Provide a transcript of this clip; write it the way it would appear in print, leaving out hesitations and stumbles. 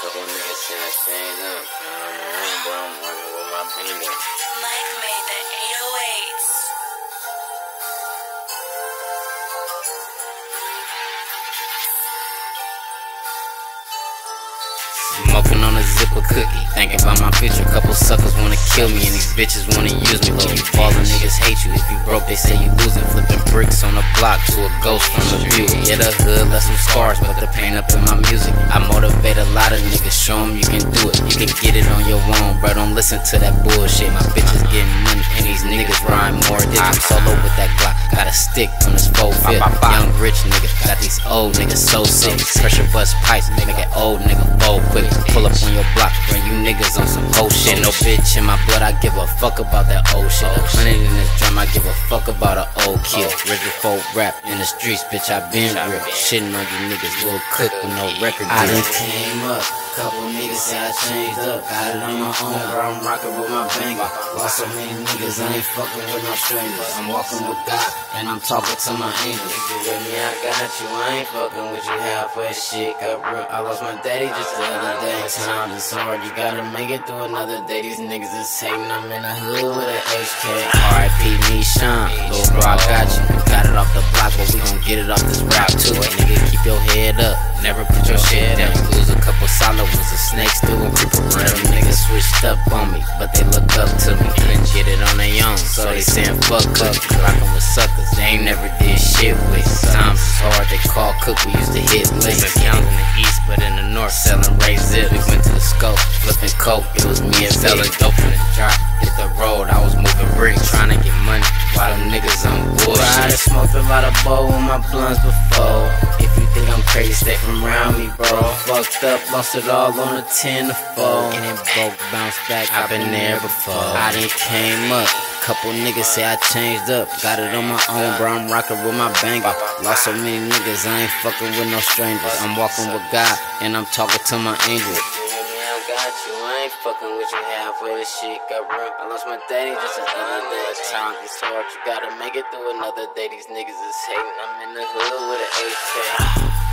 Couple niggas say I changed up. Bro, I'm working with my baby. Mike made the 808s. Smoking on a zipper cookie, thinking about my future. Couple suckers wanna kill me, and these bitches wanna use me. Low, you ballin', niggas hate you. If you broke, they say you losing. Flipping bricks on the block to a ghost from the view. Yeah, the hood left some scars, but the pain up in my music. I motivate a lot of niggas, show them you can do it. You can get it on your own, bro. Don't listen to that bullshit. My bitches getting money, and these niggas rhyme more dick. I'm solo with that Glock, got a stick on this 4-5. Young rich nigga, got these old niggas so sick. Pressure bust pipes, make an old nigga fold quick. Pull up on your block, bring you niggas on some whole shit. No bitch in my blood, I give a fuck about that old shit. 100 in this drum, I give a fuck about an old kid. Rigid folk rap in the streets, bitch, I been real. Shitting on you niggas, little cook with no record deal. I done came up, couple niggas say I changed up. Got it on my own, bro, I'm rockin' with my banger. Lost so many niggas, I ain't fucking with no strangers. I'm walking with God, and I'm talking to my angels. If you with me, I got you, I ain't fucking with you halfway shit. Got real, I lost my daddy just the other day. Time is hard, you gotta make it through another day. These niggas is hating, I'm in the hood with an HK. R.I.P. me, Sean, little bro, I got you. Got it off the block, but we gon' get it off this rap too. Nigga, keep your head up, never put your shit down. Lose a couple solid ones, the snakes still gon' creep around. Them niggas switched up on me, but they look up to me. Couldn't get it on their own, so they saying fuck Cook. Rockin' with suckers, they ain't never did shit with. Times is hard, they call Cook, we used to hit licks. Young in the east, but in the north, selling Ray Zip. We went to the scope, flipping coke, it was me and selling dope in the drop. Hit the road, I was moving bricks, trying to get money, while them niggas on bullshit. I done smoked a lot of bowl with my blunts before. If you think I'm crazy, stay from around me, bro. Fucked up, lost it all on a 10 to 4. And it broke, bounced back, I've been there before. I done came up, couple niggas say I changed up. Got it on my own, bro, I'm rockin' with my banger. Lost so many niggas, I ain't fucking with no strangers. I'm walking with God, and I'm talking to my angels. Got you, I ain't fucking with you halfway. This shit got real. I lost my daddy just the other day. Time is hard, you gotta make it through another day. These niggas is hating, I'm in the hood with an AK.